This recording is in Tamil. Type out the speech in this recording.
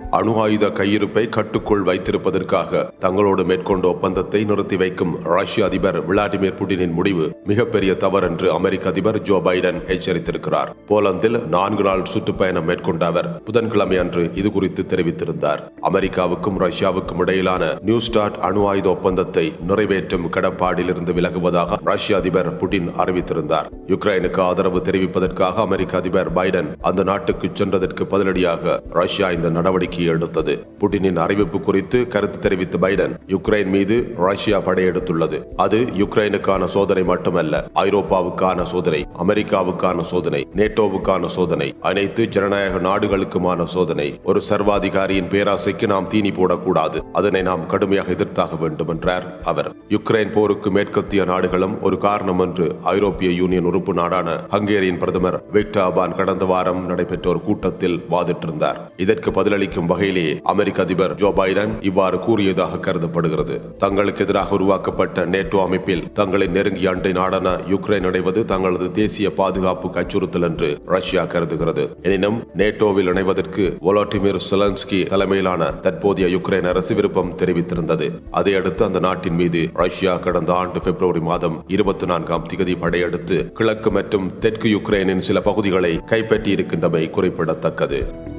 அணு ஆயுத கையிருப்பை கட்டுக்குள் வைத்திருப்பதற்காக தங்களோடு மேற்கொண்ட ஒப்பந்தத்தை நிறுத்தி வைக்கும் ரஷ்ய அதிபர் விளாடிமிர் புட்டினின் முடிவு மிகப்பெரிய தவறு என்று அமெரிக்க அதிபர் ஜோ பைடன் எச்சரித்திருக்கிறார். போலந்தில் 4 நாள் சுற்றுப்பயணம் மேற்கொண்ட அவர் புதன்கிழமை அன்று இது குறித்து தெரிவித்திருந்தார். அமெரிக்காவுக்கும் ரஷ்யாவுக்கும் இடையிலான நியூ ஸ்டார்ட் அணு ஆயுத ஒப்பந்தத்தை நிறைவேற்றும் கடப்பாடில் இருந்து விலகுவதாக ரஷ்ய அதிபர் புட்டின் அறிவித்திருந்தார். யுக்ரைனுக்கு ஆதரவு தெரிவிப்பதற்காக அமெரிக்க அதிபர் பைடன் அந்த நாட்டுக்கு சென்றதற்கு பதிலடியாக ரஷ்யா இந்த நடவடிக்கை எடுத்தது. புட்டினின் அறிவிப்பு குறித்து கருத்து தெரிவித்த பைடன், யுக்ரைன் மீது ரஷ்யா படையெடுத்துள்ளது. அது யுக்ரைனுக்கான சோதனை மட்டுமல்ல, ஐரோப்பாவுக்கான சோதனை, அமெரிக்காவுக்கான சோதனை, நேட்டோவுக்கான சோதனை, அனைத்து ஜனநாயக நாடுகளுக்குமான சோதனை. ஒரு சர்வாதிகாரியின் பேராசைக்கு நாம் தீனி போடக்கூடாது. அதனை நாம் கடுமையாக எதிர்த்தாக வேண்டும் என்றார் அவர். யுக்ரைன் போருக்கு மேற்கத்திய நாடுகளும் ஒரு காரணம் என்று ஐரோப்பிய யூனியன் உறுப்பு நாடான ஹங்கேரியின் பிரதமர் விக்டர் ஆர்பான் கடந்த வாரம் நடைபெற்ற ஒரு கூட்டத்தில் வாதிட்டிருந்தார். இதற்கு பதிலளிக்கும் வகையிலேயே அமெரிக்க அதிபர் ஜோ பைடன் இவ்வாறு கூறியதாக கருதப்படுகிறது. தங்களுக்கு எதிராக உருவாக்கப்பட்ட நேட்டோ அமைப்பில் தங்களின் நெருங்கிய அண்டை நாடான யுக்ரைன் இணைவது தங்களது தேசிய பாதுகாப்புக்கு அச்சுறுத்தல் என்று ரஷ்யா கருதுகிறது. எனினும் நேட்டோவில் இணைவதற்கு வோலோடிமிர் செலன்ஸ்கி தலைமையிலான தற்போதைய யுக்ரைன் அரசு விருப்பம் தெரிவித்திருந்தது. அதையடுத்து அந்த நாட்டின் மீது ரஷ்யா கடந்த ஆண்டு பிப்ரவரி மாதம் 24ஆம் தேதி படையெடுத்து கிழக்கு மற்றும் தெற்கு யுக்ரைனின் சில பகுதிகளை கைப்பற்றி இருக்கின்றமை குறிப்பிடத்தக்கது.